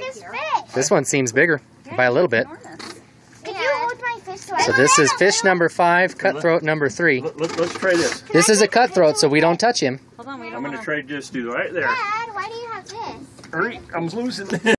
this fish? This one seems bigger by a little bit. Could you hold my fish So this is fish number 5, cutthroat number 3. Let's try this. This is a cutthroat, so we don't touch him. I'm going to try just do right there. Dad, why do you have this? I'm losing.